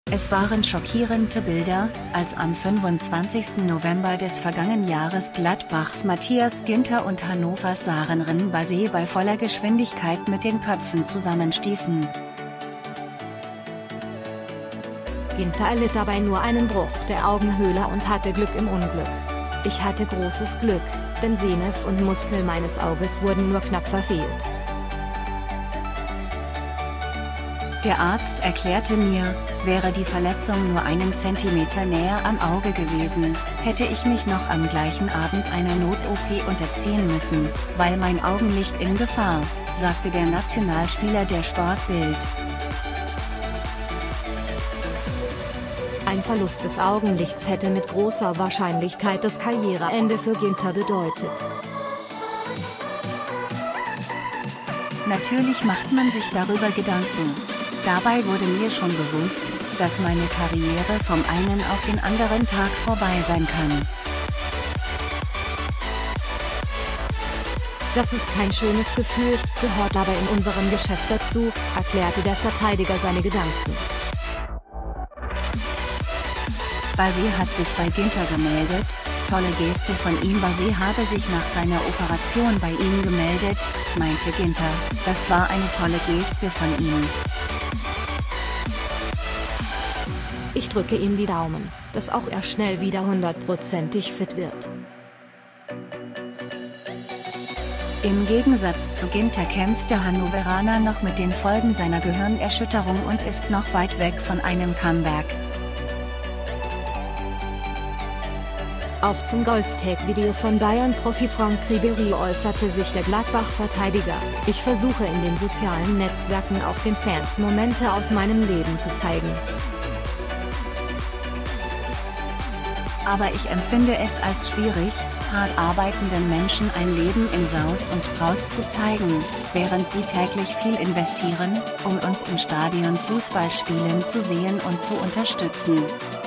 Es waren schockierende Bilder, als am 25. November des vergangenen Jahres Gladbachs Matthias Ginter und Hannovers Sarren Rimbase bei voller Geschwindigkeit mit den Köpfen zusammenstießen. Ginter erlitt dabei nur einen Bruch der Augenhöhle und hatte Glück im Unglück. Ich hatte großes Glück, denn Sehnerv und Muskel meines Auges wurden nur knapp verfehlt. Der Arzt erklärte mir, wäre die Verletzung nur einen Zentimeter näher am Auge gewesen, hätte ich mich noch am gleichen Abend einer Not-OP unterziehen müssen, weil mein Augenlicht in Gefahr, sagte der Nationalspieler der Sportbild. Ein Verlust des Augenlichts hätte mit großer Wahrscheinlichkeit das Karriereende für Ginter bedeutet. Natürlich macht man sich darüber Gedanken. Dabei wurde mir schon bewusst, dass meine Karriere vom einen auf den anderen Tag vorbei sein kann. Das ist kein schönes Gefühl, gehört aber in unserem Geschäft dazu, erklärte der Verteidiger seine Gedanken. Base hat sich bei Ginter gemeldet, tolle Geste von ihm. Base habe sich nach seiner Operation bei ihm gemeldet, meinte Ginter, das war eine tolle Geste von ihm. Ich drücke ihm die Daumen, dass auch er schnell wieder 100%ig fit wird. Im Gegensatz zu Ginter kämpft der Hannoveraner noch mit den Folgen seiner Gehirnerschütterung und ist noch weit weg von einem Comeback. Auch zum Goldstag-Video von Bayern-Profi Franck Ribéry äußerte sich der Gladbach-Verteidiger: Ich versuche in den sozialen Netzwerken auch den Fans Momente aus meinem Leben zu zeigen. Aber ich empfinde es als schwierig, hart arbeitenden Menschen ein Leben in Saus und Braus zu zeigen, während sie täglich viel investieren, um uns im Stadion Fußball spielen zu sehen und zu unterstützen.